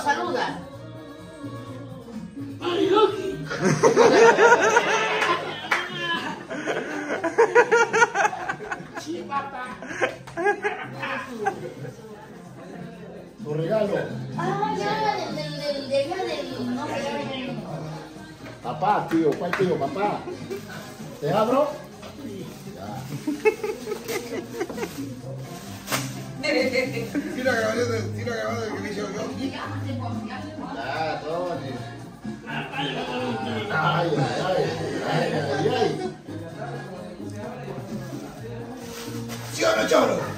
saluda. ¡Ay, Loki! Sí, papá. Tu regalo. Ah, ya, del, no sé. Papá, tío, ¿cuál tío? Papá. ¿Te abro? Tira grabado del que me hizo yo. Ya, Tony. Ay, ay, ay, ay, ay. ¿Sí o no, choro?